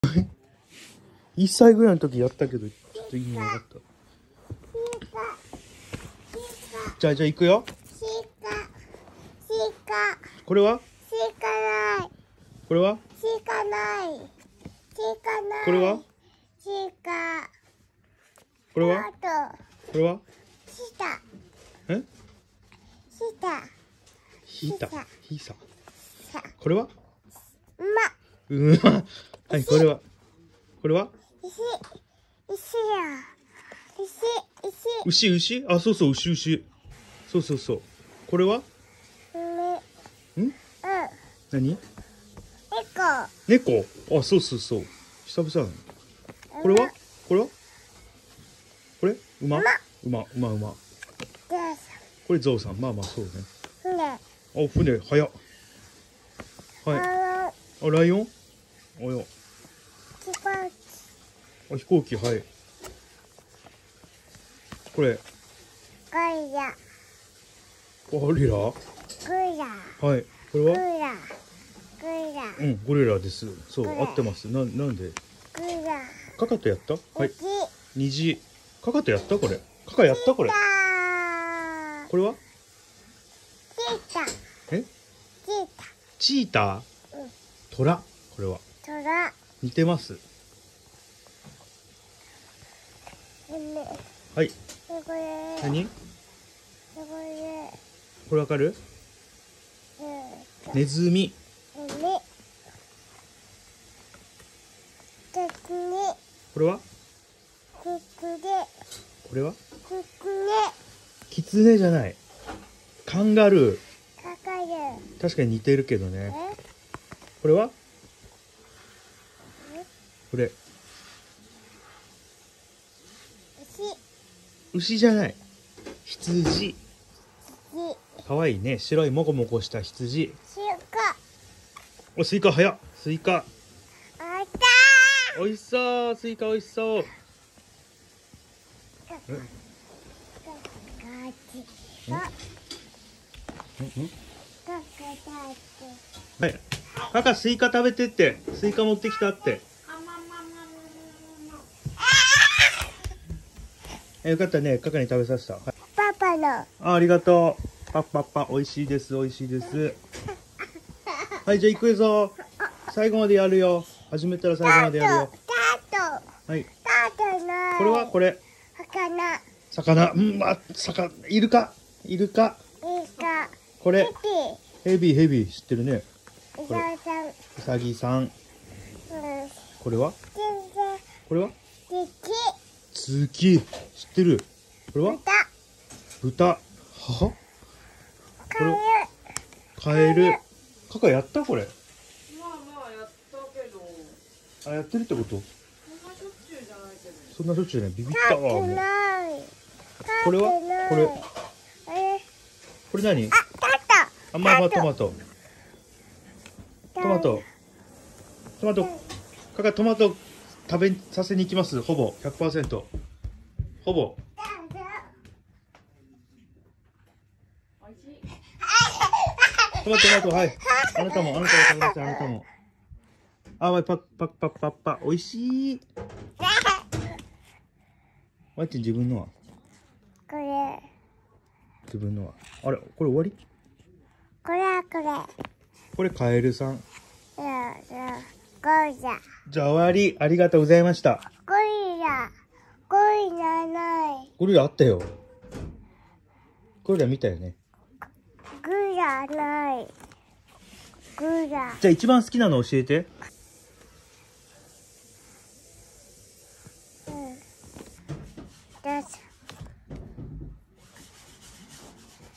1歳ぐらいの時やったけど、ちょっと意味なかった。じゃあ行くよ。これはこれはこれはこれはこれはえひさこれははい、これは牛あ、そうそう、牛そうそうそう。これは何猫あ、そうそうそう。久々だね。これはこれ馬これゾウさん。まあまあそうね。あ、船早っ。はい。あ、ライオンあ、よ。あ、飛行機、はい。これゴリラはい。これはゴリラです。そう、合ってます。なんでカカとやったはい。虹カカとやったこれ。カカやったこれ。これはチータートラこれは似てます。はい。何これわかるネズミこれはこれはキツネじゃない。カンガルー確かに似てるけどね。これはこれ牛じゃない。羊かわいいね。白いモコモコした羊。お、スイカ早っ。スイカおいしそう。スイカおいしそう。はい。カカスイカ食べてって。スイカ持ってきたって。よかったね。カカに食べさせた。はい、 パパの。 ありがとう。パパ、美味しいです。美味しいです。はい、じゃあ行くぞ。最後までやるよ。始めたら最後までやるよ。はい。これはこれ。魚。イルカ。これ。ヘビ知ってるね。これ。ウサギさん。これは月。知ってる。これは豚。はこれカエル。カカやったこれ。 まあやったけど。 あ、やってるってこと？ そんなしょっちゅうじゃない。 ビビったわもう。これはこれ何？あ、まあトマト。カカトマト食べさせに行きます。ほぼ 100%。ほぼ。トマトはい。あなたも食べなさい。あなたも。あ、パッ。おいしい。わっち自分のは。自分のは。あれ、これ終わり？これカエルさん。じゃあ終わり。ありがとうございました。 ゴリラない。 ゴリラあったよ。ゴリラ見たよね。 ゴリラない。 じゃあ一番好きなの教えて。 どうぞ。